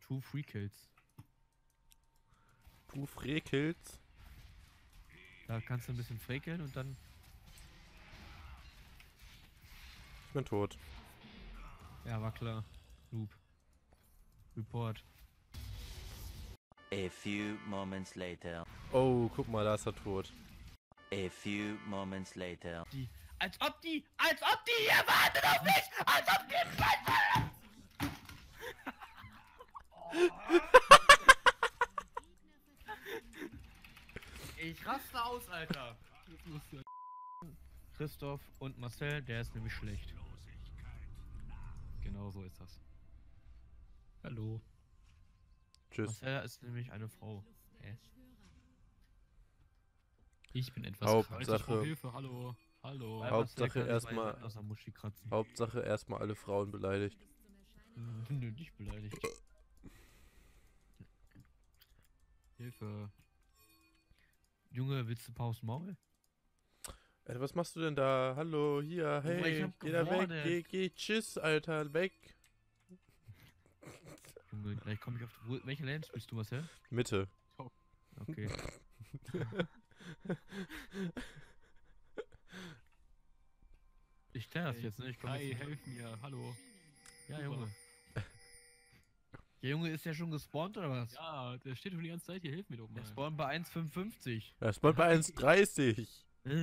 Two Free Kills. Du frekelst. Da kannst du ein bisschen frekeln und dann. Ich bin tot. Ja, war klar. Noob. Report. A few moments later. Oh, guck mal, da ist er tot. A few moments later. Als ob die hier wartet auf mich! Als ob die Ich raste aus, Alter! Christoph und Marcel, der ist nämlich schlecht. Genau so ist das. Hallo. Tschüss. Marcel ist nämlich eine Frau. Ich bin etwas Hauptsache- Frau Hilfe, hallo. Hallo. Weil Hauptsache Marcel kann sich erstmal- mal aus der Muschi kratzen. Hauptsache erstmal alle Frauen beleidigt. Nö, nicht beleidigt. Hilfe. Junge, willst du Paus Maul? Alter, was machst du denn da? Hallo, hier, Junge, ich hey, hab geh da weg, gewonnen. geh, tschüss, Alter, weg. Junge, gleich komme ich auf. Welche Lane bist du, Marcel? Mitte. Okay. Ich stelle das jetzt, ne? Ich komm Kai, jetzt nicht- helf mir, hallo. Ja, Junge. Der Junge ist ja schon gespawnt, oder was? Ja, der steht schon die ganze Zeit hier, hilf mir doch mal. Der spawnt bei 1,55. Das war bei 1,30.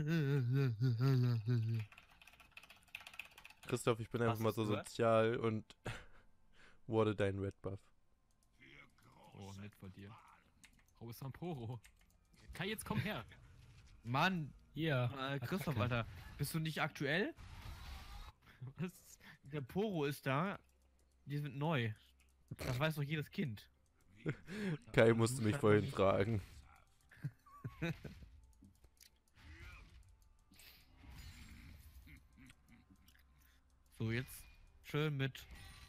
Christoph, ich bin einfach Hast mal du's so gehört? sozial und wurde dein Red Buff. Oh, nett von dir. Wo ist Poro? Kai, jetzt komm her. Mann, Hier. Christoph, Alter, bist du nicht aktuell? Was? Der Poro ist da. Die sind neu. Das weiß doch jedes Kind. Kai musste mich vorhin fragen. So, jetzt schön mit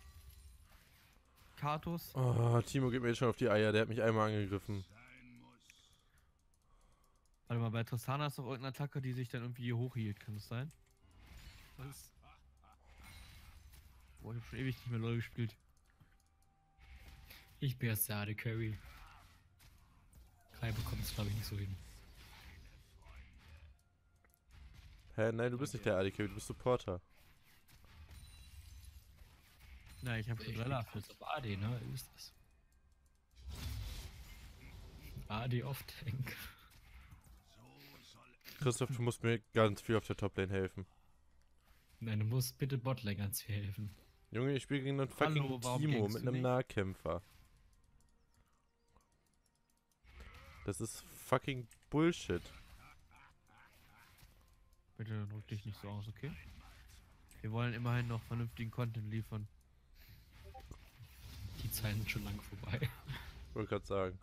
Katus. Oh, Timo geht mir jetzt schon auf die Eier, der hat mich einmal angegriffen. Warte mal, bei Tristana ist doch irgendeine Attacke, die sich dann irgendwie hier hochhielt. Kann das sein? Was? Boah, ich hab schon ewig nicht mehr LoL gespielt. Ich bin jetzt der AD Carry. Kai bekommt es, glaube ich, nicht so hin. Hä, nein, du bist nicht der ADK, du bist Supporter. Na, ich hab schon Ich Lala. kurz auf AD, ne? Ihr wisst das. AD Off-Tank. Christoph, du musst mir ganz viel auf der Toplane helfen. Nein, du musst bitte Botlane ganz viel helfen. Junge, ich spiele gegen einen fucking Hallo, warum Timo gingst mit du einem nicht? Nahkämpfer. Das ist fucking Bullshit. Bitte drück dich nicht so aus, okay? Wir wollen immerhin noch vernünftigen Content liefern. Die Zeiten sind schon lange vorbei. Wollte gerade sagen.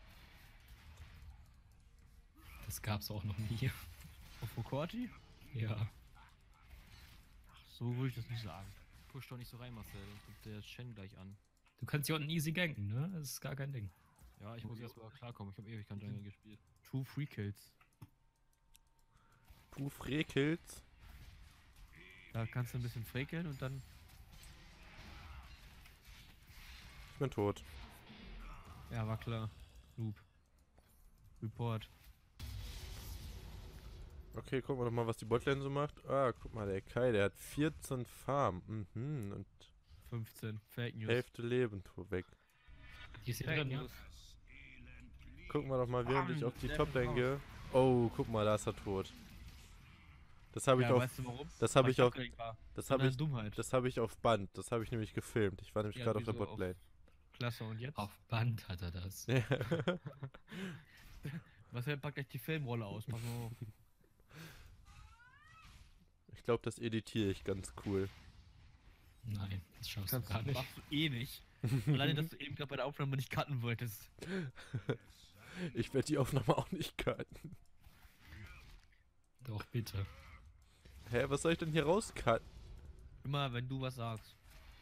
Das gab's auch noch nie. Auf Fokorti? Ja. Ach, so würde ich das nicht sagen. Push doch nicht so rein, Marcel, sonst kommt der Shen gleich an. Du kannst hier unten easy ganken, ne? Das ist gar kein Ding. Ja, ich muss erstmal klarkommen. Ich habe ewig kein Jungle gespielt. Two Free Kills. Du frekelst. Da kannst du ein bisschen frekeln und dann. Ich bin tot. Ja, war klar. Noob. Report. Okay, gucken wir doch mal, was die Botlane so macht. Ah, guck mal, der Kai, der hat 14 Farm. Mhm, und 15. Fake News. Hälfte Leben weg. Die ist hier Fake drin, ja? News. Gucken wir doch mal, während ich auf die der Toplane raus. gehe. Oh, guck mal, da ist er tot. Das habe ich Ja, auf, weißt du warum? das habe Weil ich auf, abgelenkt war. das Von habe deiner ich, Dummheit. das habe ich auf Band. Das habe ich nämlich gefilmt. Ich war nämlich Ja, gerade auf der wieso auf- Botlane. Klasse, und jetzt? Auf Band hat er das. Ja. Marcel packt gleich die Filmrolle aus. Pass mal auf. Ich glaube, das editiere ich ganz cool. Nein, das schaffst Kannst du gar nicht. Machst du eh nicht. Alleine, dass du eben gerade bei der Aufnahme nicht cutten wolltest. Ich werde die Aufnahme auch nicht cutten. Doch, bitte. Hä, was soll ich denn hier rauscutten? Immer, wenn du was sagst.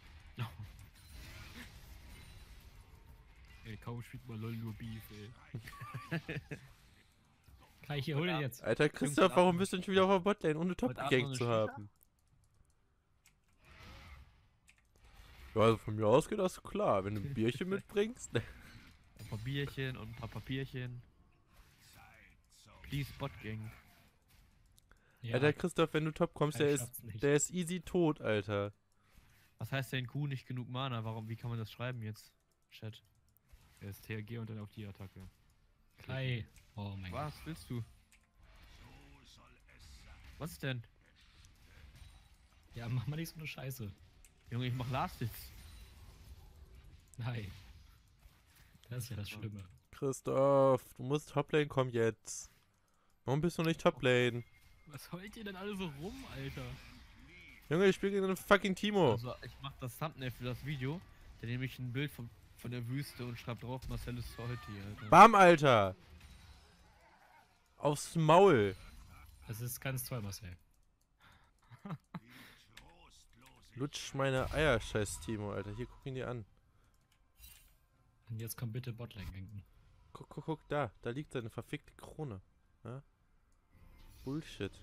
Ey, kaum spielt man LOL nur Beef, ey. Kai, hier, hol den jetzt. Alter, Christoph, warum bist du nicht wieder auf der Botlane, ohne top Heute Abend noch gegankt eine zu Shisha? haben? Ja, also von mir aus geht das klar. Wenn du ein Bierchen mitbringst. Ein paar Bierchen und ein paar Papierchen. Please, Bot-Gang. Ja, Alter, Christoph, wenn du top kommst, Kai schafft's nicht. der ist easy tot, Alter. Was heißt denn Q nicht genug Mana? Wie kann man das schreiben jetzt? Chat. er ist TRG und dann auf die Attacke. Kai. Oh mein Gott. Was willst du? Was ist denn? Ja, mach mal nicht so eine Scheiße. Junge, ich mach Last Hits. Nein. Das ist ja das Schlimme. Christoph, du musst Toplane kommen jetzt. Warum bist du nicht Toplane? Was heult ihr denn alle so rum, Alter? Junge, ich spiele gegen einen fucking Timo. Also, ich mach das Thumbnail für das Video. Da nehme ich ein Bild von der Wüste und schreib drauf Marcel ist salty, Alter. Bam, Alter. Aufs Maul. Das ist ganz toll, Marcel. Lutsch meine Eier, scheiß Timo, Alter. Hier, guck ihn dir an. Und jetzt komm bitte Botlane ganken. Guck, da. Da liegt seine verfickte Krone. Ja? Bullshit.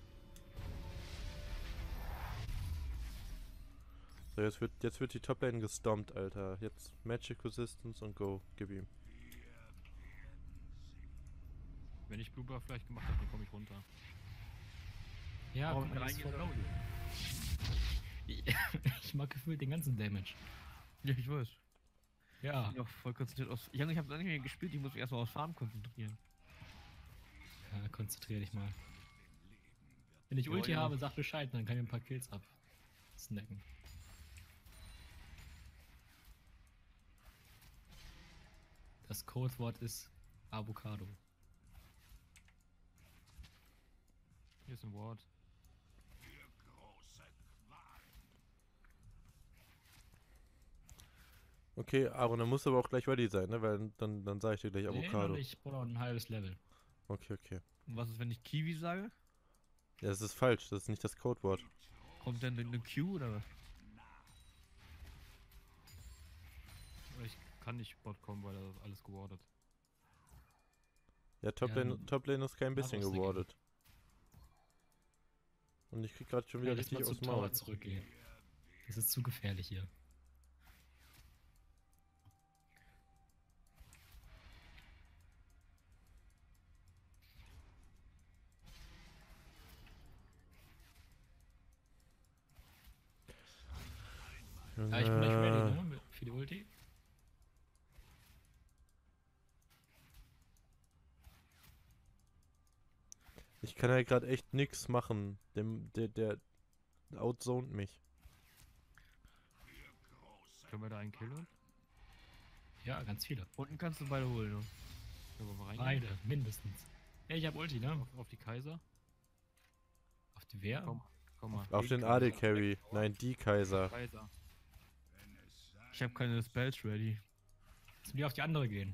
So, jetzt wird die Toplane gestompt, Alter. Jetzt Magic Resistance und go. Gib ihm. Wenn ich Blue vielleicht gemacht habe, dann komme ich runter. Ja, Oh, guck mal, das ist voll low. reingegangen. Ich mag gefühlt den ganzen Damage. Ja, ich weiß. Ja. Ich bin auch voll konzentriert aus. Junge, ich hab noch nicht mehr gespielt, ich muss mich erstmal aufs Farm konzentrieren. Ja, konzentrier dich mal. Wenn ich Ja, Ulti ja. habe, sag Bescheid, dann kann ich ein paar Kills ab. Snacken. Das Codewort ist Avocado. Hier ist ein Wort. Okay, Aaron, dann musst du aber auch gleich ready sein, ne? Weil dann sage ich dir gleich Avocado. Nee, ich brauche noch ein halbes Level. Okay. Und was ist, wenn ich Kiwi sage? Ja, das ist falsch. Das ist nicht das Codewort. Kommt denn eine Q oder was? Ich kann nicht Bot kommen, weil er alles gewordet. Ja, Toplane ist kein bisschen daraus gewordet. Und ich krieg gerade schon wieder richtig aus dem Maul. Tower zurückgehen. Das ist zu gefährlich hier. Ja, ich bin gleich ready, ne? Für die Ulti. Ich kann ja gerade echt nix machen. Der outzoned mich. Können wir da einen killen? Ja, ganz viele. Unten kannst du beide holen, ne? Beide, mindestens. Ja, ich hab Ulti, ne? Auf die Kaiser. Auf die wer? Komm mal. Auf den AD Carry. Nein, die Kaiser. Kaiser. Ich habe keine Spells ready. Müssen wir auf die andere gehen?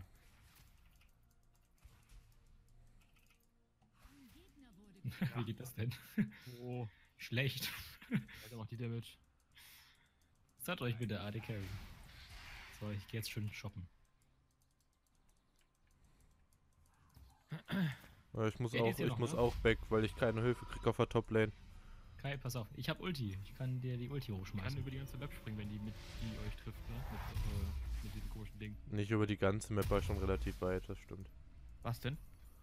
Wie geht das denn? Oh. Schlecht. Also macht die Damage. Sagt euch bitte AD Carry. So, ich gehe jetzt schön shoppen. Aber ich muss Ja, die ist hier noch, ne? auch weg, weil ich keine Hilfe krieg auf der Toplane. Kai, pass auf. Ich hab Ulti. Ich kann dir die Ulti Ich kann hochschmeißen. über die ganze Map springen, wenn die euch trifft, ne? Mit diesem komischen Ding. Nicht über die ganze Map, war schon relativ weit, das stimmt. Was denn?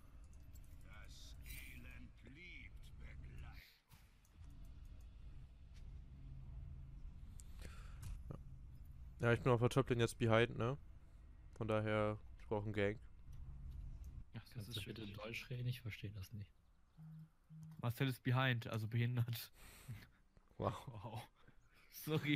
Ja, ich bin auf der Toplane jetzt behind, ne? Von daher, ich brauche einen Gank. Ach, das Kannst ist du bitte schwierig. Deutsch reden? Ich verstehe das nicht. Marcel ist behind, also behindert. Wow. Wow. Sorry.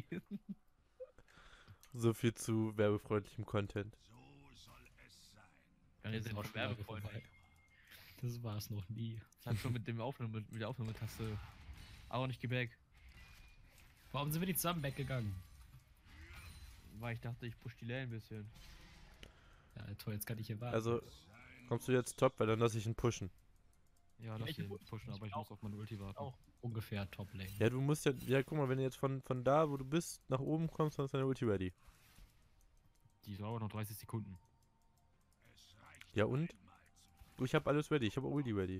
So viel zu werbefreundlichem Content. Ja, ihr Das seid ist auch schon schon lange werbefreundlich. vorbei. Das war es noch nie. Das hat schon mit der Aufnahmetaste auch nicht gebackt. Warum sind wir nicht zusammen weggegangen? Weil ich dachte, ich push die Lane ein bisschen. Ja, toll, jetzt kann ich hier warten. Also, kommst du jetzt top, weil dann lass ich ihn pushen. Ja, lass ich den mu- pushen, ich aber ich auch. muss auf meine Ulti warten. auch ungefähr Top Lane. Ja, du musst ja, guck mal, wenn du jetzt von da, wo du bist, nach oben kommst, dann ist deine Ulti ready. Die dauert noch 30 Sekunden. Ja und? Du, ich hab alles ready, ich hab Ulti ready.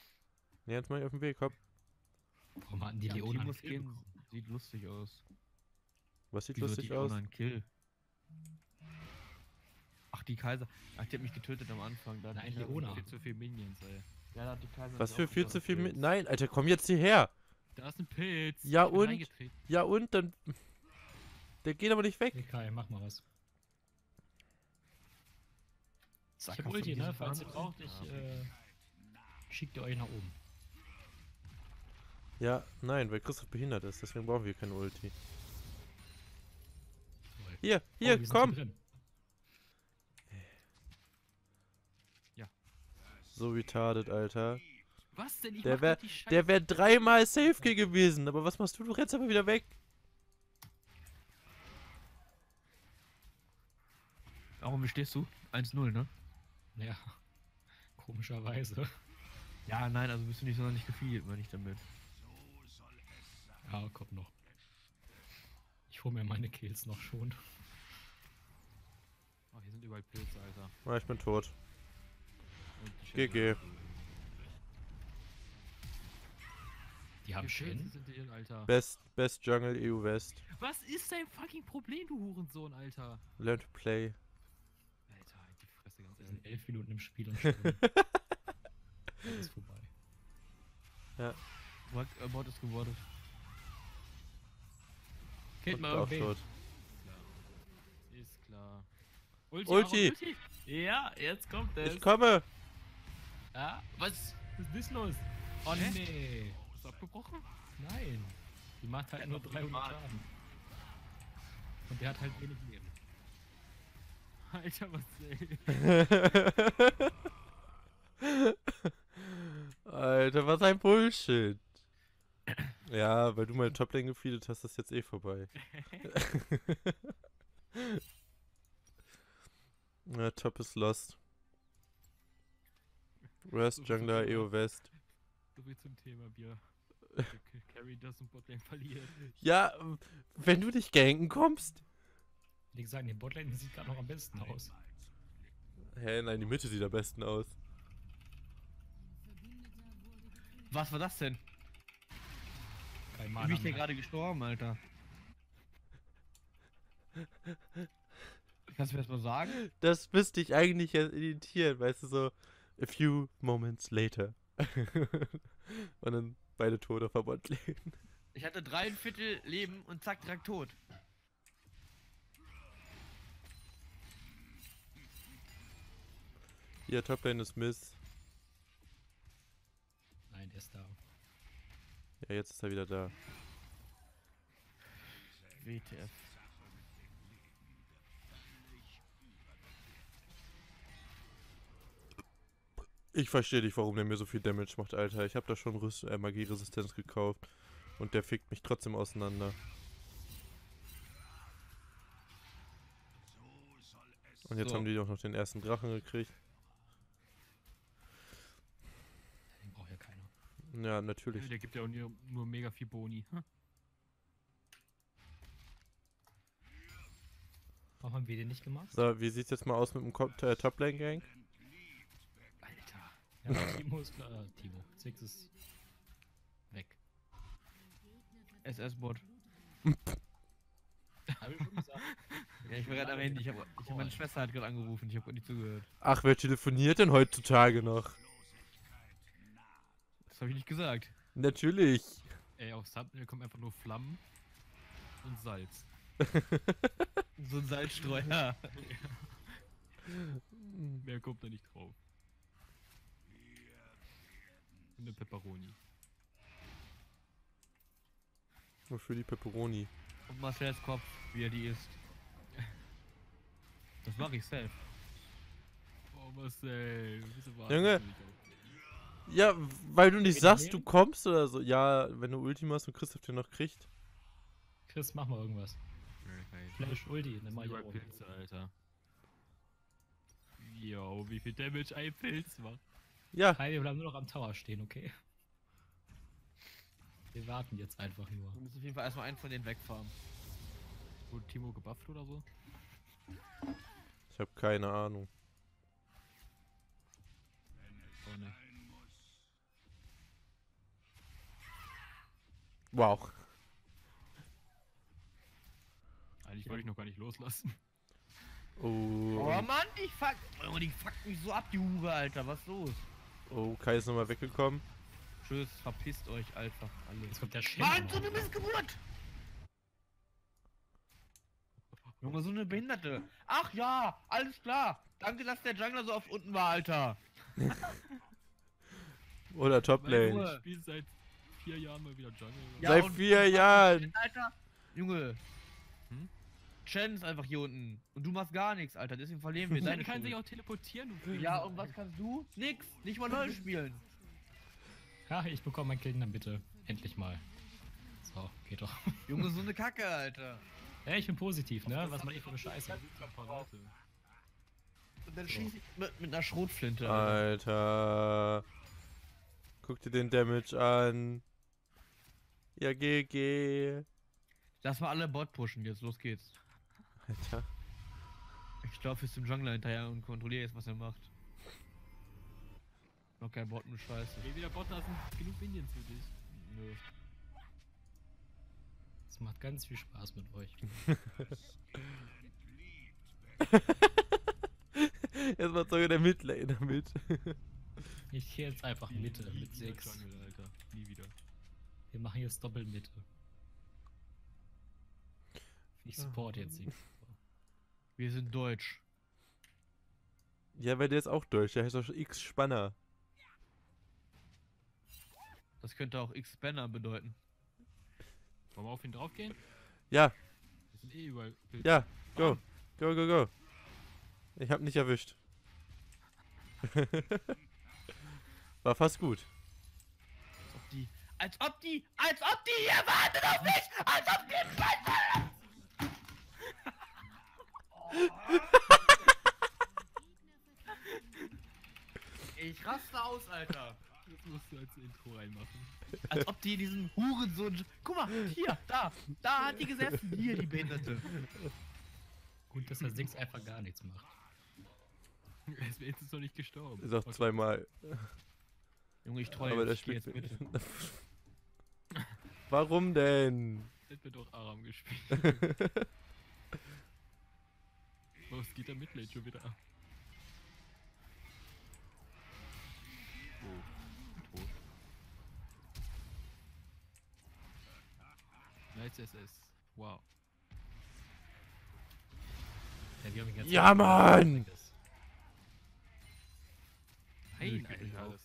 Ne, jetzt mal auf den Weg, hopp. Warum hatten die Ja, Leona Timos einen Film Skin sieht lustig aus. Was sieht Wieso hat lustig die aus? Leona einen Kill? Ach, die Kaiser. Ach, die hat mich getötet am Anfang. Da hat Nein, die Leona. Viel zu viel Minions, ey. Ja, da hat die Kaiser. Was mich für auch viel zu viel gekillt. mit. Nein, Alter, komm jetzt hierher. Da ist ein Pilz. Ja, Ich bin und? reingetreten. Ja und dann. Der geht aber nicht weg. Okay, Kai, mach mal was. Zack, Ich hab hast du Ulti, diesen ne? Falls ihr Farm? braucht, schickt ihr euch nach oben. Ja, nein, weil Christoph behindert ist, deswegen brauchen wir keine Ulti. Hier, hier, wir sind komm! drin. So retarded, Alter. Was denn? Ich Der mach wär, grad die Scheiße. der wär dreimal Safe gewesen, aber was machst du? Du rennst aber wieder weg. Warum, wie stehst du? 1-0, ne? Ja, komischerweise. Ja, nein, also bist du nicht sonderlich gefeelt, meine ich damit. Ja, kommt noch. Ich hole mir meine Kills noch schon. Oh, hier sind überall Pilze, Alter. Ah, ich bin tot. Und die GG. Die haben Wie viele Pilze Shen. sind hier, Alter? Best Jungle EU West. Was ist dein fucking Problem, du Hurensohn, Alter? Learn to play. Alter, halt die Fresse ganz Wir ehrlich. sind 11 Minuten im Spiel und schon. Das ist vorbei. Bot ist gewordet. Killt Und mal auch irgendwen. tot. Ist klar. Ulti! Ulti. Aaron, Ulti. Ja, jetzt kommt es. Ich komme! Ah, was ist das los? Oh Hä? nee. Ist abgebrochen? Nein. Die macht halt nur 300 Schaden. Und der hat halt wenig Leben. Alter, was ey? Alter, was ein Bullshit. Ja, weil du meine Toplane gefeedet hast, ist jetzt eh vorbei. Ja, Top ist lost. Worst Jungler EO West. So viel zum Thema Bier. Carry das und Botlane verliert. Ja, wenn du nicht ganken kommst. Wie gesagt, die Botlane sieht gerade noch am besten aus. Hä, nein, die Mitte sieht am besten aus. Was war das denn? Kein Wie Mana bin ich denn mehr. gerade gestorben, Alter? Kannst du mir das mal sagen? Das müsste ich eigentlich jetzt editieren, weißt du, so a few moments later. Und dann beide tot auf der Botlane. Ich hatte 3/4 Leben und zack, direkt tot. Hier, Toplane ist Miss. Nein, der ist da. Ja, jetzt ist er wieder da. WTF. Ich verstehe nicht, warum der mir so viel Damage macht, Alter. Ich habe da schon Magieresistenz gekauft. Und der fickt mich trotzdem auseinander. Und jetzt So. haben die doch noch den ersten Drachen gekriegt. Den braucht ja keiner. Ja, natürlich. Der gibt ja auch nur mega viel Boni. Hm. Warum haben wir den nicht gemacht? So, wie sieht's jetzt mal aus mit dem Toplane-Gang? Alter. Ja, Timo ist klar. Timo. Six ist weg. SS-Bot. Hab ich schon gesagt. Ja, ich war gerade am Handy. Meine Schwester hat gerade angerufen. Ich habe gerade nicht zugehört. Ach, wer telefoniert denn heutzutage noch? Das habe ich nicht gesagt. Natürlich. Ey, auf Thumbnail kommen einfach nur Flammen und Salz. So ein Salzstreuer. Mehr kommt da nicht drauf. Und eine Pepperoni. Wofür die Pepperoni? Und Marcells Kopf, wie er die isst. Das mache ich selbst. Oh, Marcel. Wieso wartest Junge. du nicht auf mich? Ja, weil du nicht Will sagst, ich du nehmen? kommst oder so. Ja, wenn du Ulti machst und Christoph den noch kriegt. Chris, mach mal irgendwas. Okay. Flash Ulti, dann mach ich Überall auch. Pilze, Alter. Yo, wie viel Damage ein Pilz macht. Ja, Kai, wir bleiben nur noch am Tower stehen, okay? Wir warten jetzt einfach nur. Wir müssen auf jeden Fall erstmal einen von denen wegfahren. Wurde Timo gebufft oder so? ich habe keine Ahnung. Oh ne. Wow. Eigentlich wollte ich noch gar nicht loslassen. Oh, Oh Mann, die fuckt mich so ab, die Hure, Alter. Was ist los? oh, Kai ist nochmal weggekommen. Tschüss, verpisst euch einfach alle. Jetzt kommt der Shen. Mann, so eine Missgeburt! Junge, so eine Behinderte. Ach ja, alles klar. Danke, dass der Jungler so oft unten war, Alter. Oder Toplane. Junge. Ich spiele seit 4 Jahren mal wieder Jungle. Ja, Seit und- 4 Jahren. Alter, Junge. Hm? Chen ist einfach hier unten. Und du machst gar nichts, Alter. Deswegen verlieren wir. Chen Deine kann Schuld. sich auch teleportieren, du Ja, und was kannst du? Nix. Nicht mal neu spielen. Ja, ich bekomme mein Kill in der Mitte. Endlich mal. So, geht doch. Junge, so eine Kacke, Alter. Ja, ich bin positiv, ne? Was macht ihr für eine Scheiße? Und dann schieß ich mit einer Schrotflinte, Ah. Alter. Alter. Guck dir den Damage an. Ja, GG. Lass mal alle Bot pushen jetzt. Los geht's. Alter. Ich laufe jetzt dem Jungler hinterher und kontrolliere jetzt, was er macht. Noch kein Bot, nur Scheiße. Geh wieder Bot, da sind genug Minions für dich. Nö. Es macht ganz viel Spaß mit euch. Jetzt macht sogar der Midlaner mit. Ich gehe jetzt einfach Mitte Nie mit wieder 6. Jungle, Alter. Nie wieder. Wir machen jetzt Doppelmitte. Ich support jetzt nicht. Wir sind deutsch. Ja, weil der ist auch deutsch. Der heißt doch X-Spanner. Das könnte auch X-Banner bedeuten. Wollen wir auf ihn draufgehen? Ja, Wir sind eh überall. ja. Go. Go, go, go. Ich hab nicht erwischt. War fast gut. Als ob die hier wartet auf mich! Als ob die Ich raste aus, Alter. Das musst du als Intro reinmachen. Als ob die diesen Hurensohn... Guck mal, hier, da hat die gesessen. Hier, die Behinderte. Gut, dass der Six einfach gar nichts macht. Er ist wenigstens noch nicht gestorben. Ist auch Okay. zweimal. Junge, ich treue Aber der mich. Geh spielt jetzt bitte. Warum denn? Hätten wir doch Aram gespielt. Was geht da Midlane schon wieder ab? Oh, tot. Nice SS. Wow. Ja, wir haben ihn ganz Ja, Mann! Nö, Nein, geht nicht Alter.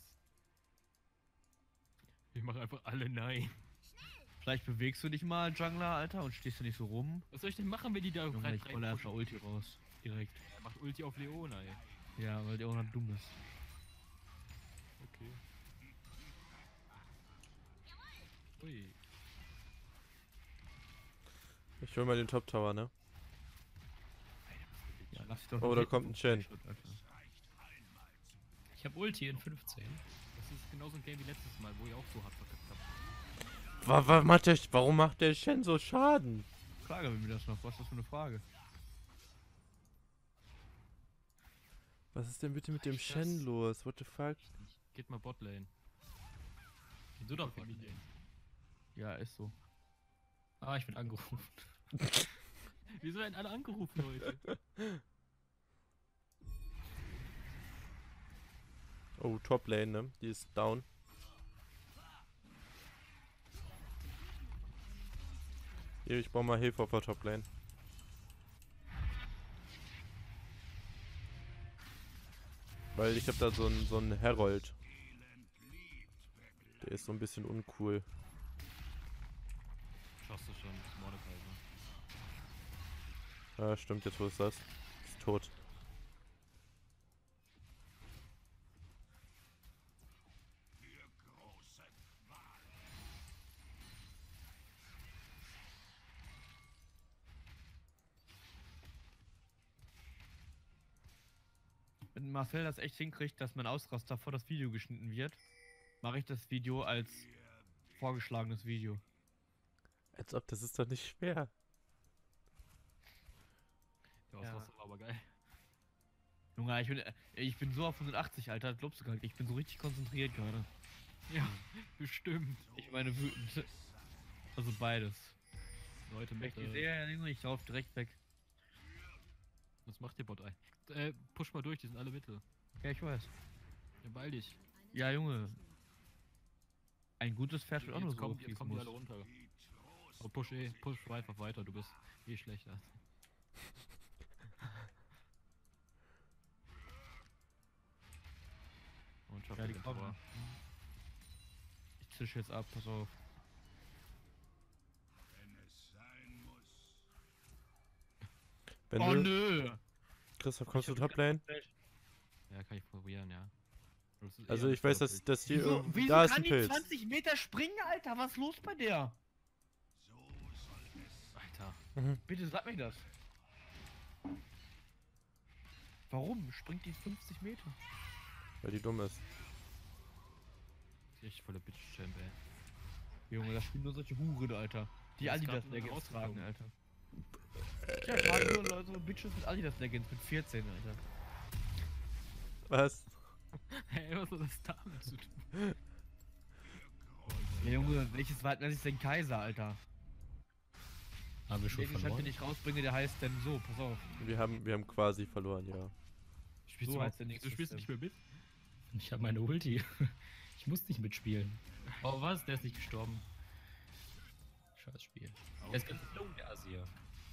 Ich mache einfach alle nein. Vielleicht bewegst du dich mal, Jungler, Alter, und stehst du nicht so rum. Was soll ich denn machen, wenn die da Junge, ich rolle einfach pushen? Ulti raus. Direkt. Er macht Ulti auf Leona, ey. Ja, weil der auch noch dumm ist. Okay. Ui. Ich hol mal den Top Tower, ne? Ja, lass dich doch Oh, noch da hitten. kommt ein Shen. Alter. Ich hab Ulti in 15. Das ist genauso ein Game wie letztes Mal, wo ich auch so hart verkackt habe. Warum macht der Shen so Schaden? Frage mir das noch. Was ist das für eine Frage? Was ist denn bitte mit dem Ich Shen das- los? What the fuck? Geht mal Botlane. Geh du doch Fuck mal. die Ideen. Ja, ist so. Ah, ich bin angerufen. Wieso werden alle angerufen heute? Oh, Top Lane, ne? Die ist down. Hier, ich brauche mal Hilfe auf der Top Lane. Weil ich habe da so einen Herold. Der ist so ein bisschen uncool. Schaffst du schon, das ist Mordekaiser. Ja, stimmt, jetzt wo ist das? Ist tot. Wenn Marcel das echt hinkriegt, dass mein Ausraster vor das Video geschnitten wird, mache ich das Video als vorgeschlagenes Video. Als ob, das ist doch nicht schwer. Ja, Ja. das war aber geil. Junge, ich bin so auf 180, Alter, das glaubst du gar nicht. Ich bin so richtig konzentriert gerade. Ja, bestimmt. Ich meine wütend. Also beides. Leute mit. Ich sehe ja nicht drauf, direkt weg. Was macht der Bot ein? Push mal durch, die sind alle Mitte. Ja, ich weiß. Ja, beeil dich. Ja, Junge. Ein gutes Pferd wird auch nur so jetzt fließen kommen die muss. alle runter. Aber push einfach weiter, du bist eh schlechter. Und schaff Ja, die den kommen. Tor. Ich zisch jetzt ab, pass auf. Wenn Oh du, nö! Christoph, kommst du Toplane? Ja, kann ich probieren, ja. Das ist Also eher ich weiß, das dass hier Wieso, irgendwo... wieso Da ist kann ein die Pilz. 20 Meter springen, Alter? Was ist los bei der? Alter. Bitte sag mir das. Warum springt die 50 Meter? Weil die dumm ist. Die ist echt voller Bitch-Champ, ey. Junge, das spielen nur solche Huren, Alter. Die Das ist Adidas grad Leggings tragen, rausgeflogen. Alter. Ja, tragen nur Leute, so Bitches mit Adidas Leggings mit 14, Alter. Was? Hey, was hat das damit zu tun? Ja, Junge, welches Wald nennt sich denn Kaiser, Alter? Haben wir schon Den ich halt verloren? nicht rausbringe, der heißt denn so, pass auf. Wir haben quasi verloren, ja. Spielst So du, heißt der du nächste spielst nicht mehr mit? Ich habe meine Ulti. Ich muss nicht mitspielen. Oh was? Der ist nicht gestorben. Scheiß Spiel. Der ist ganz jung, der Asier.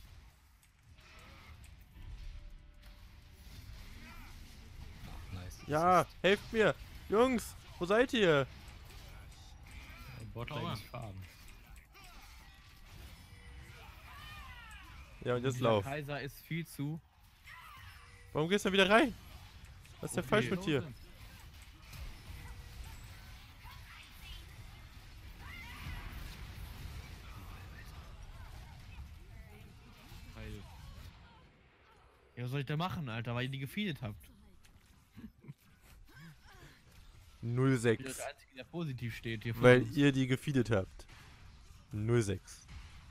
Ach, nice. Ja, helft mir! Jungs, wo seid ihr? Botlane Aua. ist farben. Ja, und jetzt Dieser lauf. Kaiser ist viel zu. Warum gehst du denn wieder rein? Was ist denn Okay. falsch mit dir? Geil. Ja, was soll ich da machen, Alter, weil ihr die gefeedet habt? Ich bin 06. der Einzige, der positiv steht hier. von Weil uns. ihr die gefeedet habt. 06.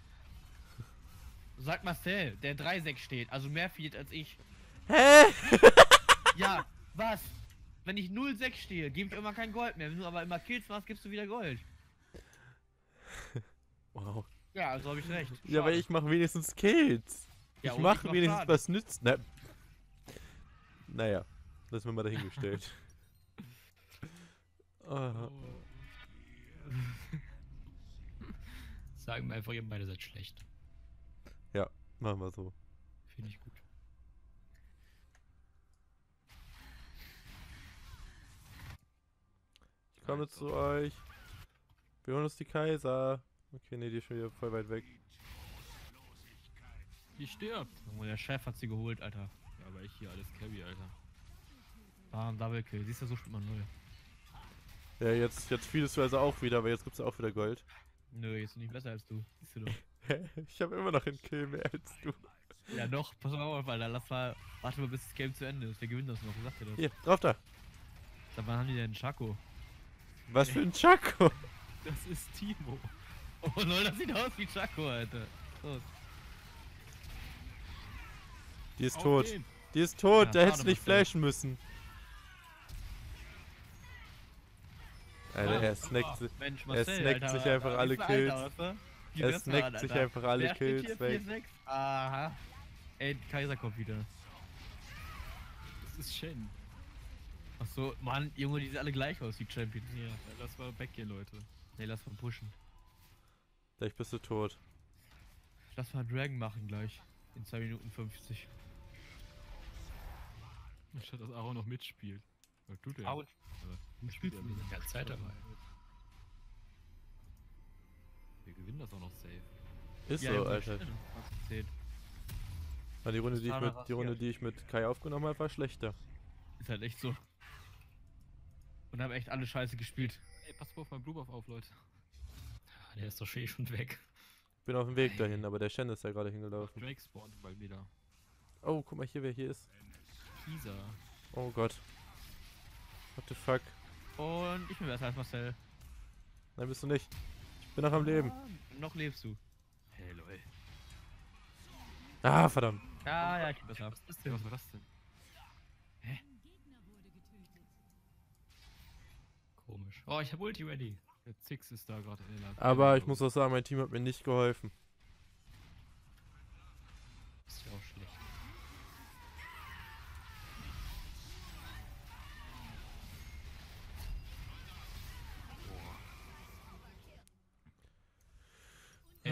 Sag Marcel, der 3-6 steht, also mehr feedet als ich. Hä? Ja, was? Wenn ich 0-6 stehe, gebe ich immer kein Gold mehr. Wenn du aber immer Kills machst, gibst du wieder Gold. Wow. Ja, also habe ich recht. Ja, aber Schade. ich mache wenigstens Kills. Ja, ich und mache mach wenigstens Schaden. was nützt. Naja, lassen wir mal dahingestellt. Ah, Sagen wir einfach, ihr beide seid schlecht. machen wir so. Finde ich gut. Ich komme zu euch. Wir holen uns die Kaiser. Okay, nee, die ist schon wieder voll weit weg. Die stirbt. Junge, der Chef hat sie geholt, Alter. Ja, aber ich hier alles Carry, Alter. Bam, Double Kill. Siehst du, so spielt man 0. Ja, jetzt fielst du also auch wieder, aber jetzt gibt's auch wieder Gold. Nö, jetzt nicht besser als du. Siehst du doch. Ich habe immer noch einen Kill mehr als du. Ja, doch, pass mal auf, Alter. Lass mal. Warte mal, bis das Game zu Ende ist. Wir gewinnen das noch. Wie sagt ihr das? Hier, drauf da. Sag, wann haben die denn Chaco? Was für ein Chaco. Das ist Timo. Oh lol, das sieht aus wie Chaco, Alter. Los. Die ist Auf tot. den. Die ist tot, Ja, da hättest du schade, nicht Marcel. flashen müssen. Alter, er snackt sich. Mensch, Er snackt sich einfach alle Kills. Er snackt sich einfach alle Kills weg. 4-6. Aha. Ey, Kaiser kommt wieder. Das ist Shen. Achso, Mann, Junge, die sehen alle gleich aus, die Champions. Ja, lass mal weggehen, Leute. Nee, lass mal pushen. Gleich bist du tot. Lass mal Dragon machen gleich. In 2 Minuten 50. Anstatt dass Aaron noch mitspielt. Was tut der? Au. Du spielst Die ganze Zeit dabei. Wir gewinnen das auch noch safe. Ist Ja, so, Junge, Alter. stimmt. Hast gezählt. Aber die Runde, die ich Totaler mit, die Runde, die ich mit Kai aufgenommen habe, war schlechter. Ist halt echt so. Und haben echt alle scheiße gespielt. Ey, pass mal auf meinen Blue Buff auf, Leute. Ah, der ist doch schon weg. Bin auf dem Weg dahin, aber der Shen ist da gerade hingelaufen. Drake spawnt bald wieder. Oh, guck mal hier, wer hier ist. Kisa. Oh Gott. What the fuck? Und ich bin besser als Marcel. Nein, bist du nicht. Ich bin noch am Leben. Ah, noch lebst du. Hey, lol. Ah, verdammt. Ja, ich bin besser. Was ist denn? Was war das denn? Komisch. Oh, ich habe Ulti ready. Der Zix ist da gerade in der Aber ich muss auch sagen, mein Team hat mir nicht geholfen.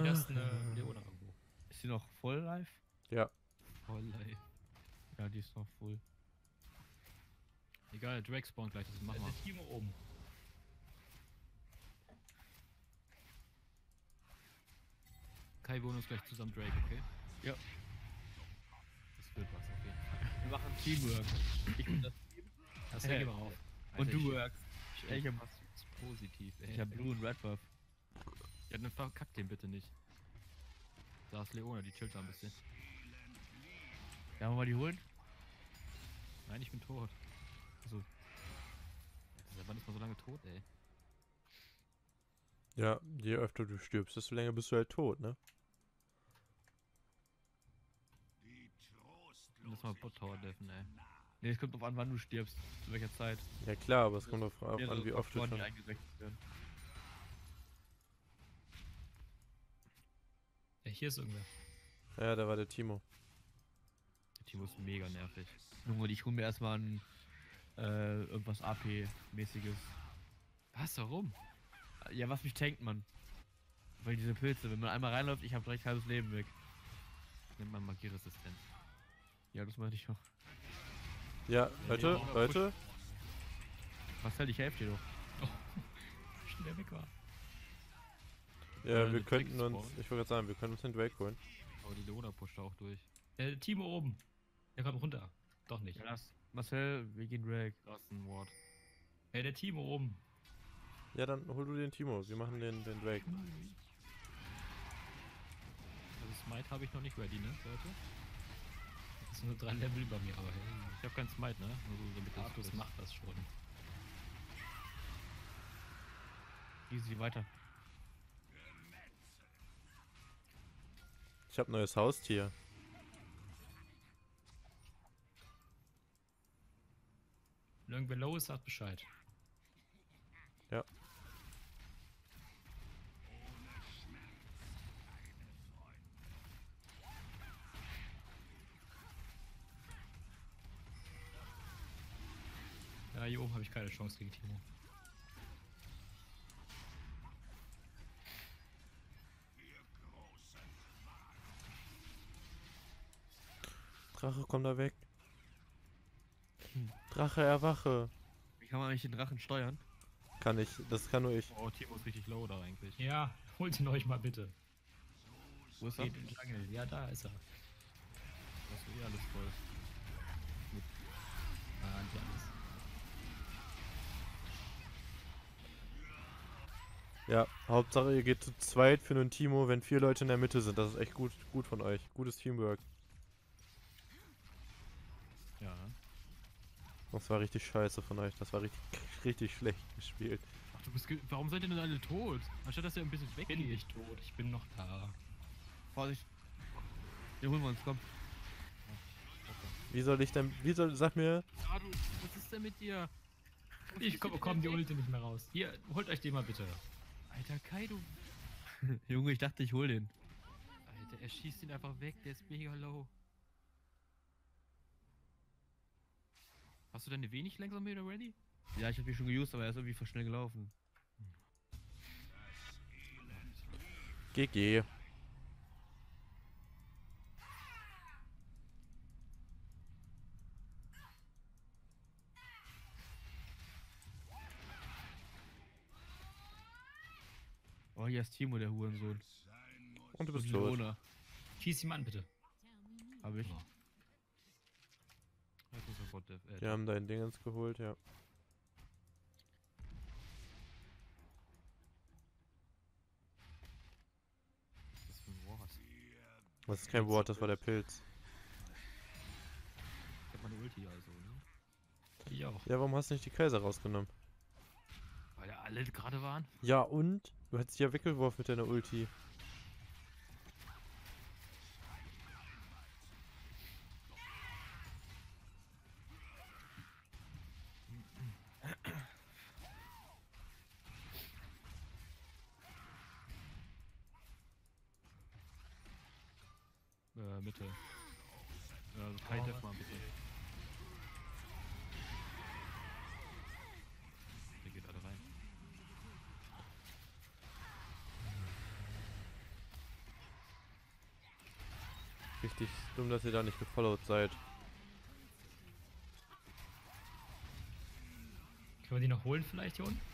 Da ist eine Leona irgendwo. Ist die noch voll live? Ja. Voll, ey. Ja, die ist noch voll. Egal, Drake spawnt gleich, das machen wir. Der Timo oben. Kai, wir holen uns gleich zusammen Drake, okay? Ja. Das wird was auf jeden Fall. Wir machen Teamwork. Ich bin das Team. Das Hey. legen wir auf. Und Alter, du ich- workst. Ich hab was. Das ist positiv, ey. Ich hab Blue und Red Buff. Ja, dann verkack den bitte nicht. Da ist Leona, die chillt da ein bisschen. Ja, wollen wir die holen? Nein, ich bin tot. Also. Wann ist man so lange tot, ey? Ja, je öfter du stirbst, desto länger bist du halt tot, ne? Lass mal Bot Tower deffen, ey. Ne, es kommt drauf an, wann du stirbst. Zu welcher Zeit. Ja klar, aber es kommt drauf an, Mehrere wie oft du Faktoren, die schon... eingerechnet werden. Ja, hier ist irgendwer. Ja, da war der Timo. Der Timo ist mega nervig. Junge, ich hol mir erstmal ein irgendwas AP-mäßiges. Was? Warum? Ja, was mich tankt, man. Weil diese Pilze, wenn man einmal reinläuft, ich hab direkt halbes Leben weg. Nimmt man Magieresistenz. Ja, das meinte ich noch. Ja, Leute, ja, Leute. Marcel, ich helfe dir doch. Schnell weg war. Ja, der wir könnten Drake uns... spawnt. Ich wollte gerade sagen, wir können uns den Drake holen. Aber die Leona pusht da auch durch. Timo oben. Der kommt runter. Doch nicht. Ja, lass. Marcel, wir gehen Drake. Da ist ein Ward. Der Timo oben. Ja, dann hol du den Timo. Wir machen den Drake. Also Smite habe ich noch nicht ready, ne, Leute? Das ist nur 3 Level über mir, aber hey. Ich habe keinen Smite, ne? Nur so, damit das Artus ist. macht das schon. Easy, weiter. Ich habe neues Haustier. Wenn irgendwer low ist, sagt Bescheid. Ja. Ja, hier oben habe ich keine Chance gegen Timo. Drache, komm da weg. Drache, erwache. Wie kann man eigentlich den Drachen steuern? Kann ich, das kann nur ich. Oh, Timo ist richtig low da eigentlich. Ja, holt ihn euch mal bitte. Wo ist er? Geht in die Jungle. Ja, da ist er. Das ist eh alles voll. Ah, nicht alles. Ja, Hauptsache ihr geht zu zweit für einen Timo, wenn 4 Leute in der Mitte sind. Das ist echt gut von euch. Gutes Teamwork. Ja. Das war richtig scheiße von euch. Das war richtig schlecht gespielt. Ach, du bist warum seid ihr denn alle tot? Anstatt dass ihr ein bisschen Ich bin weggeht. nicht tot, ich bin noch da. Vorsicht. Hier holen wir uns, komm. Sag mir, Ah, was ist denn mit dir? Ich komm die Ulte nicht mehr raus. Hier, holt euch den mal bitte. Alter, Kai, du. Junge, ich dachte, ich hol den. Alter, er schießt ihn einfach weg, der ist mega low. Hast du deine wenig langsam wieder ready? Ja, ich hab die schon geused, aber er ist irgendwie voll schnell gelaufen. GG. Oh, hier ist Timo, der Hurensohn. Und du Und bist tot. Leona. Schieß ihn an, bitte. Hab ich. Ja. Jetzt muss er Bot Dev. Wir haben dein Dingens geholt, ja. Was ist das für ein Ward? Das ist kein Wort, das war der Pilz. Ich hab meine Ulti also, ne? Ich auch. Ja, warum hast du nicht die Kaiser rausgenommen? Weil ja alle gerade waren. Ja, und? Du hättest die ja weggeworfen mit deiner Ulti. Mitte. Kai Dev mal bitte. Der geht alle rein. Richtig dumm, dass ihr da nicht gefollowt seid. Können wir die noch holen vielleicht hier unten?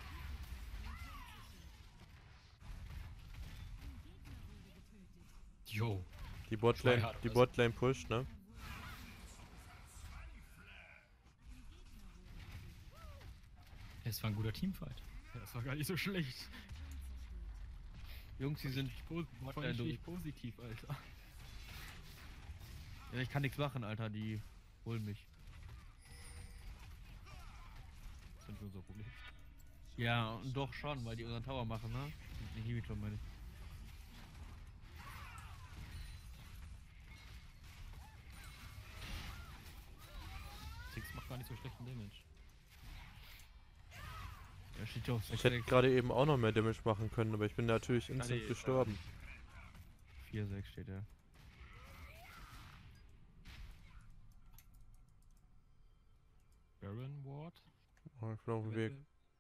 Jo. Die Botlane, Schweighard die oder so. Botlane pusht, ne? Es war ein guter Teamfight. Ja, das war gar nicht so schlecht. Jungs, die sind Voll Botlane durch. richtig positiv, Alter. Ja, ich kann nichts machen, Alter, die holen mich. Das ist nicht unser Problem. Ja, und doch schon, weil die unseren Tower machen, ne? Die Himiklo meine ich. Six macht gar nicht so schlechten Damage. Ja, steht ja auf Ich hätte 6-6. gerade eben auch noch mehr Damage machen können, aber ich bin natürlich instant nee, gestorben. 4-6 steht er. Baron Ward. Oh, ich bin auf dem Weg.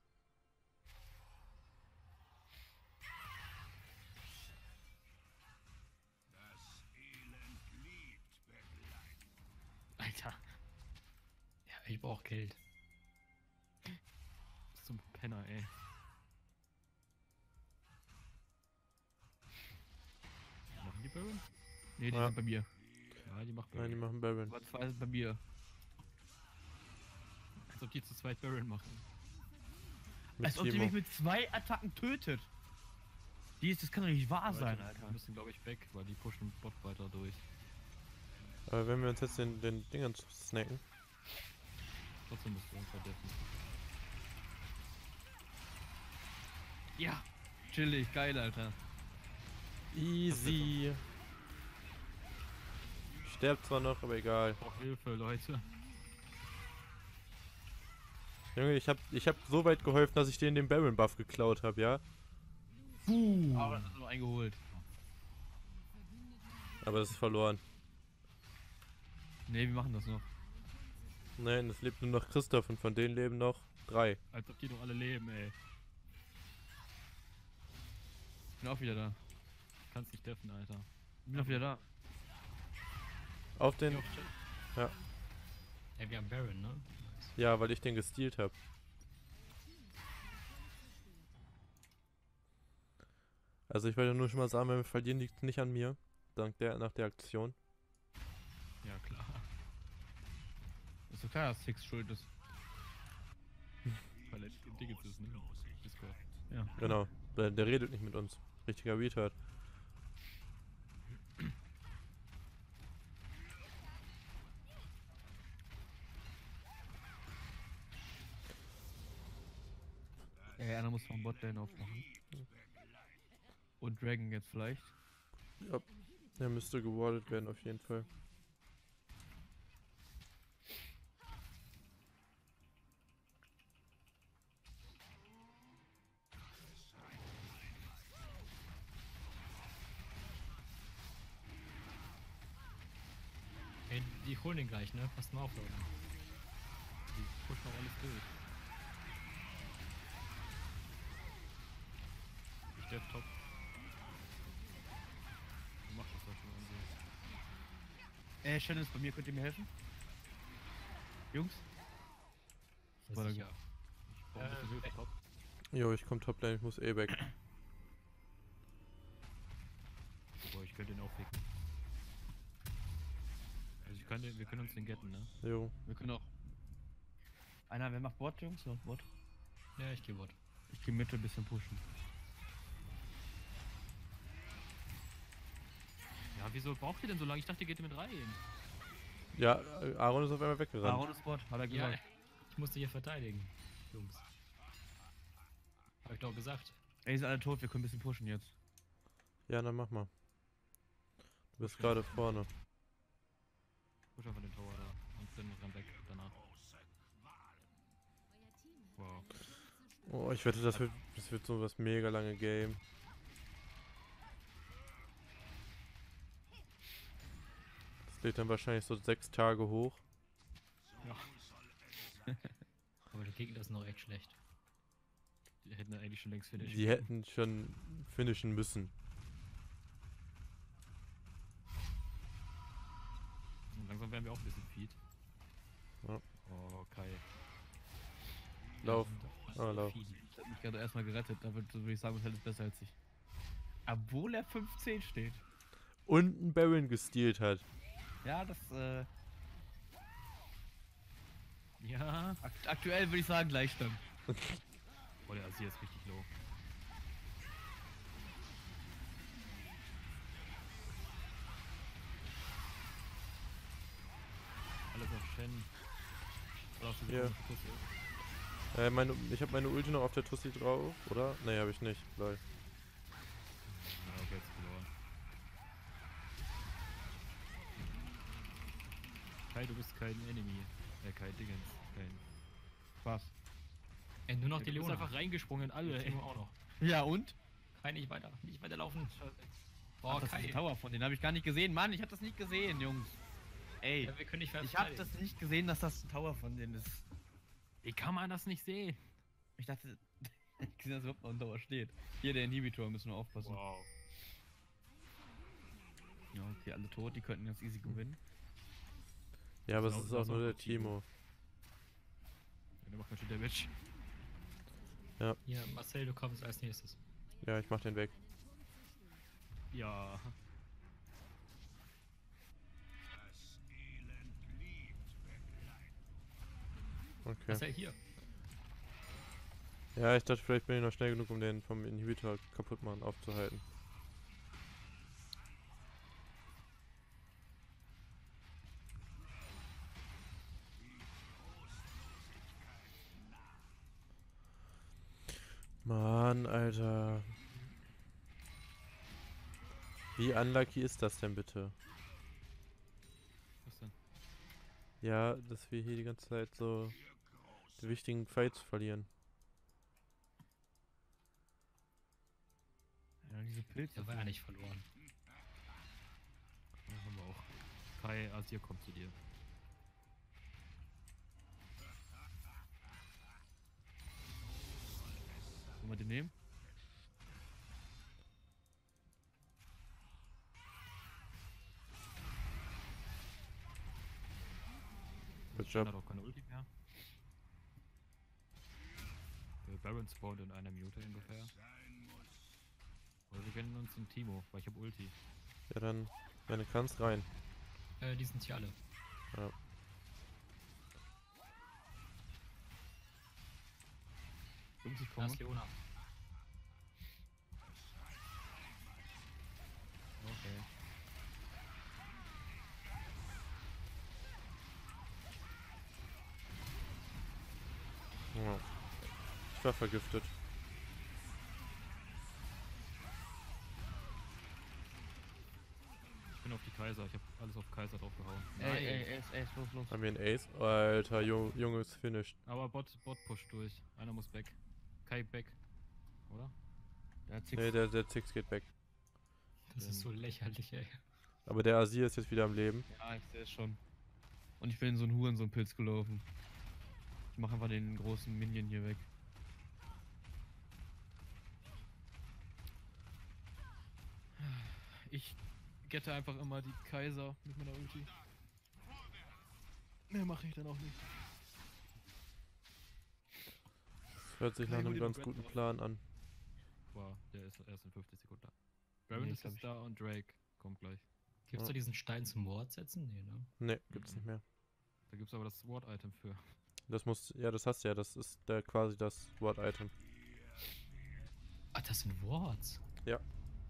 Alter, Ja, ich brauch Geld. bist du ein Penner, ey. Machen die Baron? Ne, die Ja. sind bei mir. Ja, die macht Nein, die Baron. machen Baron. Aber 2 sind bei mir. Als ob die zu zweit Baron machen. Mit Als ob die Timo. mich mit 2 Attacken tötet. Das kann doch nicht wahr sein, Wir Alter. müssen, glaube ich, weg, weil die pushen Bot weiter durch. Aber wenn wir uns jetzt den Dingern snacken. Trotzdem musst du uns verdeffen. Ja. Chillig, geil, Alter. Easy. Sterbt zwar noch, aber egal. Oh, Hilfe, Leute. Junge, ich hab so weit geholfen, dass ich denen den Baron Buff geklaut habe, ja? Aber das ist nur eingeholt. Aber das ist verloren. Ne, wir machen das noch. Nein, es lebt nur noch Christoph und von denen leben noch 3. Als ob die doch alle leben, ey. Ich bin auch wieder da. Kannst nicht deffen, Alter. Ich bin auch wieder da. Auf den. Ja, wir haben Baron, ne? Ja, weil ich den gestealt habe. Also ich wollte nur schon mal sagen, wenn wir verlieren, liegt nicht an mir. Nach der Aktion. Ja, klar. Ist doch klar, dass Six schuld ist. Weil er Dingens ist, ne? Discord. Ja. Genau. Der redet nicht mit uns. Richtiger Retard. Einer muss vom Botlane aufmachen. Und Dragon jetzt vielleicht. Ja. Der müsste gewardet werden auf jeden Fall. Ey, die holen den gleich, ne? Passt mal auf, Leute. Die pushen auch alles durch. Ich dev top. Du machst das ja schon irgendwie. Shannon ist bei mir, könnt ihr mir helfen? Jungs? Das Warte, ist sicher. Ich brauch ein bisschen Hilfe top. Jo, ich komm Toplane, ich muss eh weg. Wobei, ich könnte den aufwecken. Also wir können uns den getten, ne? Jo. Wir können auch. Wer macht Bot, Jungs? Ja, Bot. Ja, ich geh Bot. Ich geh Mitte ein bisschen pushen. Ja, wieso braucht ihr denn so lange? Ich dachte, ihr geht mit rein. Ja, Aaron ist auf einmal weggerannt. Aaron ist Bot, hat er Ja, gesagt. ich musste hier verteidigen, Jungs. Hab ich doch gesagt. Ey, die sind alle tot, wir können ein bisschen pushen jetzt. Ja, dann mach mal. Du bist gerade vorne. Push einfach den Tower da und dann ran weg danach. Wow. Oh, ich wette, das wird so was mega lange Game. Das lädt dann wahrscheinlich so 6 Tage hoch. Ja. Aber der Gegner ist noch echt schlecht. Die hätten ja eigentlich schon längst finished. Die hätten schon finishen müssen. Langsam werden wir auch ein bisschen feed. Ja. Oh, Kai. Lauf. Ja, Ah, lauf. Ich hab mich gerade erstmal gerettet, da würde ich sagen, das ist besser als ich. Obwohl er 15 steht. Und einen Baron gestealt hat. Ja, das, Ja. aktuell würde ich sagen Gleichstand. Oh, der Azir ist richtig low. Alles auf Shen. Oder auf diese Ja. komische Pussy. Ich habe meine Ulti noch auf der Tussi drauf, oder? Nee, habe ich nicht. Lol. Ja, okay, jetzt verloren. Kai, du bist kein Enemy. Kein Dingens. Kein. Was? Ey, nur noch Ja, die du bist Leona. einfach reingesprungen, alle. Timo auch noch. Ja, und? Kai, nicht weiter. Nicht weiterlaufen. Ach, Oh, das ist Kai. ein Tower von denen habe ich gar nicht gesehen. Mann, ich habe das nicht gesehen, Jungs. Ey, Ja, wir können nicht ich habe das nicht gesehen, dass das ein Tower von denen ist. Wie kann man das nicht sehen? Ich dachte, ich gesehen, dass überhaupt noch ein Tower steht. Hier, der Inhibitor, müssen wir aufpassen. Wow. Ja, okay, alle tot, die könnten ganz easy gewinnen. Ja, aber es Genau, ist das auch ist nur auch der gut, Timo. Timo. Ja, der macht ganz schön Damage. Hier, Marcel, du kommst als nächstes. Ja, ich mach den weg. Ja. Okay. Marcel, hier. Ja, ich dachte, vielleicht bin ich noch schnell genug, um den vom Inhibitor kaputt machen aufzuhalten. Mann, Alter. Wie unlucky ist das denn bitte? Was denn? Ja, dass wir hier die ganze Zeit so die wichtigen Fights verlieren. Ja, diese Pilze. Der war ja nicht verloren. Ja, haben wir auch. Kai, Azir kommt zu dir. Wollen wir den nehmen? Good Shen job. hat auch keine Ulti mehr. Der Baron spawnt in einer Minute ungefähr. Oder wir gönnen uns den Timo, weil ich hab Ulti. Ja, dann, wenn du kannst, rein. Die sind hier alle. Ja. Jungs, ich Da komme. ist Leona. Okay. Ja. Ich war vergiftet. Ich bin auf die Kaiser, ich hab alles auf Kaiser draufgehauen. Los. Haben wir einen Ace? Alter, Junge ist finished. Aber Bot push durch. Einer muss back. Kai back. Oder? Der hat Nee, der Zix geht weg. Das ist so lächerlich, ey. Aber der Azir ist jetzt wieder am Leben. Ja, ich sehe es schon. Und ich bin in so einen Hurensohn-Pilz gelaufen. Ich mache einfach den großen Minion hier weg. Ich gette einfach immer die Kaiser mit meiner Ulti. Mehr mache ich dann auch nicht. Das hört sich nach Nein, einem hol ganz den guten Brand Plan an. Wow, der ist erst in 50 Sekunden da. Baron Nee, ist glaub jetzt ich. da und Drake kommt gleich. Gibt's Ja. da diesen Stein zum Ward setzen? Nee, ne? Ne, gibt's nicht mehr. Da gibt's aber das Sword-Item für. Das muss, ja, das hast du ja, das ist quasi das Wort-Item. Ah, das sind Wards. Ja.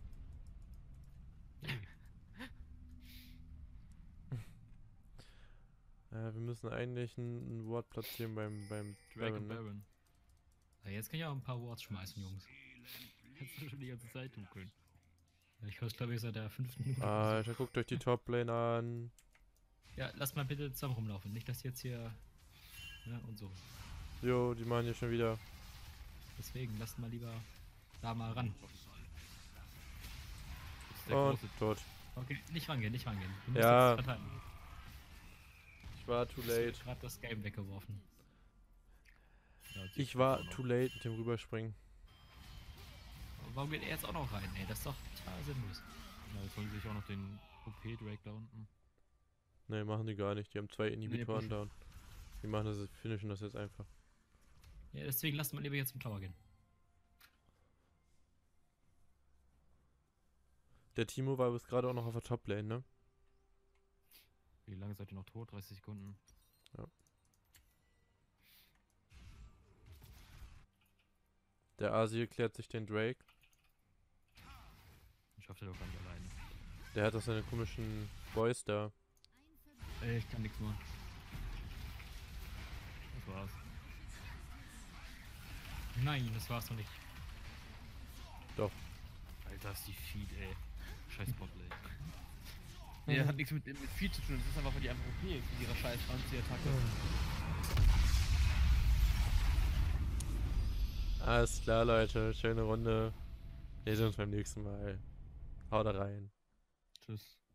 Wir müssen eigentlich ein Wort platzieren beim Drake Baron, und ne? Baron. Ja, jetzt kann ich auch ein paar Wards schmeißen, Jungs. Hättest du schon die ganze Zeit tun können. Ja, ich höre glaube ich seit der 5. Minute. Alter, guckt euch die Top-Lane an. Ja, lasst mal bitte zusammen rumlaufen. Nicht, dass jetzt hier. Ne, und so. Jo, die machen hier schon wieder. Deswegen, lasst mal lieber da mal ran. Das ist der Und große. tot. Okay, nicht rangehen, nicht rangehen. Du musst Ja. jetzt verteidigen. Ich war too Du hast late. gerade das Game weggeworfen. Ja, Ich war too late mit dem Rüberspringen. Aber warum geht er jetzt auch noch rein? Ey, das ist doch total sinnlos. Ja, jetzt holen sie sich auch noch den OP-Drake da unten. Ne, machen die gar nicht. Die haben 2 Inhibitoren pushen. down. Die machen das, finishen das jetzt einfach. Ja, deswegen lasst man lieber jetzt zum Tower gehen. Der Timo war bis gerade auch noch auf der Top-Lane, ne? Wie lange seid ihr noch tot? 30 Sekunden. Der Asir klärt sich den Drake. Ich schafft ihr doch gar nicht alleine. Der hat doch seine komischen Boys da. Ich kann nichts machen. Das war's. Nein, das war's noch nicht. Alter, ist die Feed, ey. Scheiß Botlane. Nee, das hat nichts mit viel zu tun. Das ist einfach, weil die einfach OP ist mit ihrer scheiß Fancy-Attacke. Alles klar, Leute. Schöne Runde. Wir sehen uns beim nächsten Mal. Haut rein. Tschüss.